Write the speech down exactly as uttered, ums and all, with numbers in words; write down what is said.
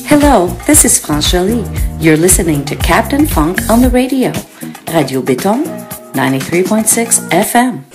Hello, this is France Jolie. You're listening to Captain Funk on the radio. Radio Béton, ninety-three point six F M.